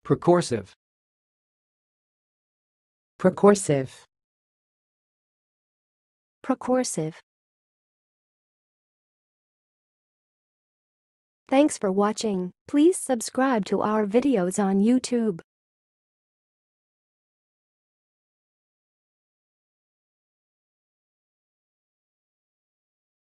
Procoercive. Procoercive. Procoercive. Thanks for watching. Please subscribe to our videos on YouTube.